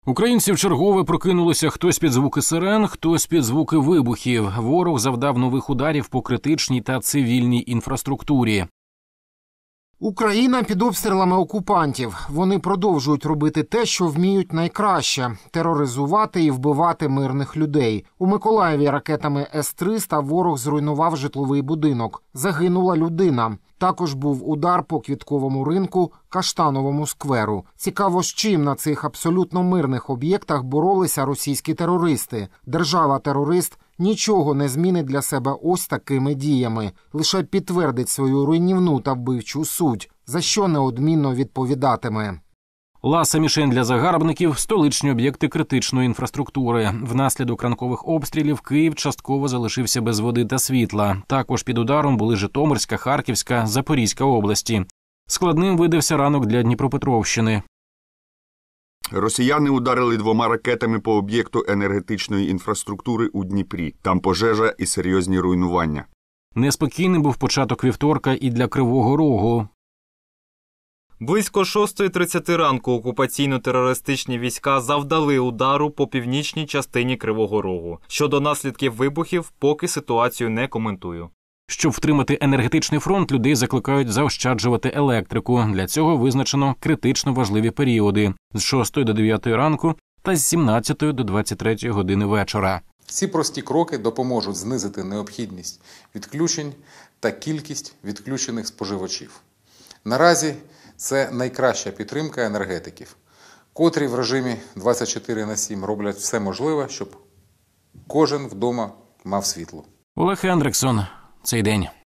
Українці вчергове прокинулися хтось під звуки сирен, хтось під звуки вибухів. Ворог завдав нових ударів по критичній та цивільній інфраструктурі. Україна під обстрілами окупантів. Вони продовжують робити те, що вміють найкраще – тероризувати і вбивати мирних людей. У Миколаєві ракетами С-300 ворог зруйнував житловий будинок. Загинула людина. Також був удар по Квітковому ринку, Каштановому скверу. Цікаво, з чим на цих абсолютно мирних об'єктах боролися російські терористи. Держава-терорист нічого не змінить для себе ось такими діями. Лише підтвердить свою руйнівну та вбивчу суть, за що неодмінно відповідатиме. Ласа мішень для загарбників – столичні об'єкти критичної інфраструктури. Внаслідок ранкових обстрілів Київ частково залишився без води та світла. Також під ударом були Житомирська, Харківська, Запорізька області. Складним видався ранок для Дніпропетровщини. Росіяни ударили 2 ракетами по об'єкту енергетичної інфраструктури у Дніпрі. Там пожежа і серйозні руйнування. Неспокійним був початок вівторка і для Кривого Рогу. Близько 6:30 ранку окупаційно-терористичні війська завдали удару по північній частині Кривого Рогу. Щодо наслідків вибухів, поки ситуацію не коментую. Щоб втримати енергетичний фронт, людей закликають заощаджувати електрику. Для цього визначено критично важливі періоди – з 6 до 9 ранку та з 17 до 23 години вечора. Ці прості кроки допоможуть знизити необхідність відключень та кількість відключених споживачів. Наразі це найкраща підтримка енергетиків, котрі в режимі 24/7 роблять все можливе, щоб кожен вдома мав світло. Олег Хендриксон. Цей день.